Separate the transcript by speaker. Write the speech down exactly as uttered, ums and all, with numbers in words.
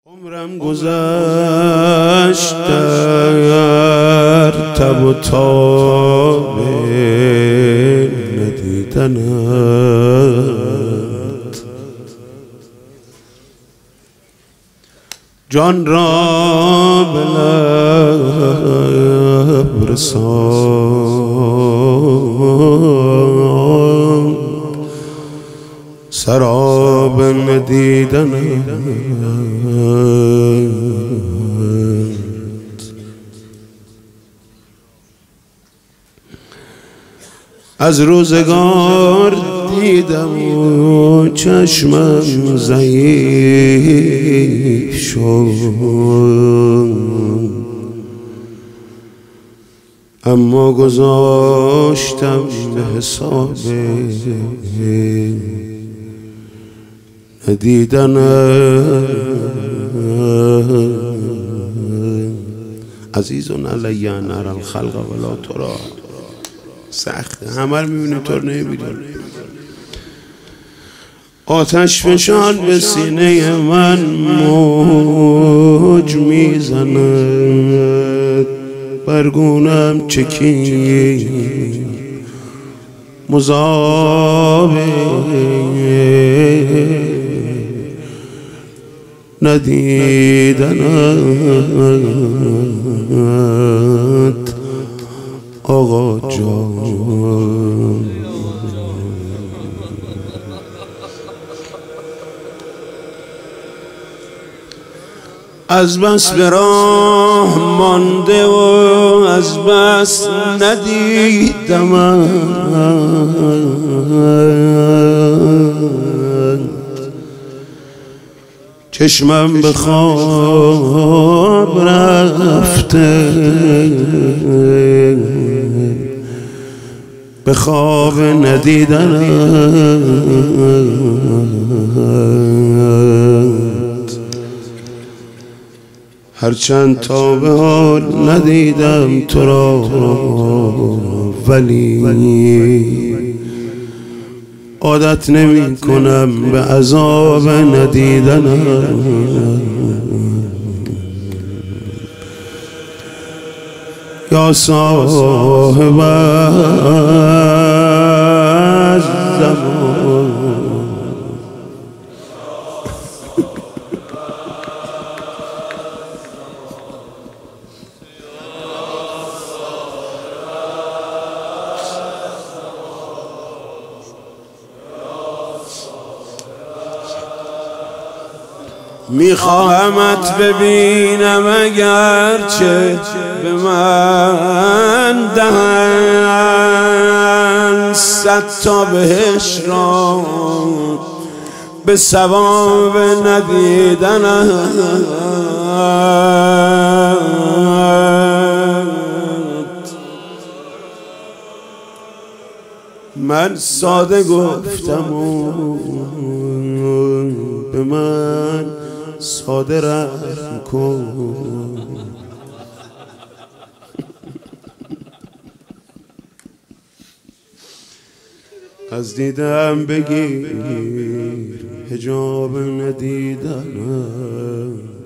Speaker 1: عمرم گذشت در تب و تاب ندیدنت، جان را به لب رساند سراب ندیدنت. از روزگار دیدم و چشمم ضعیف شد، اما گذاشتم به حساب ندیدنت. عزیزون علی ان اری الخلق ولا ترا، سخته، همه رو میبینیم تو رو نمیبینیم. آتش فشان به سینه من موج میزند، برگونم چکی مذاب ندیدنت آقا جان. از بس به راه مانده و از بس ندیدمت، چشمم به خواب رفته به خواب ندیدنت، هرچند تا به حال ندیدم تو را، ولی عادت نمی کنم به عذاب ندیدنت. یا صاحب الزمان میخواهمت ببینم اگرچه به من دهن صد تا بهش را به ثواب ندیدنت. من ساده گفتم و به من ساده رحم کن، از دیدم بگیر حجاب ندیدنت.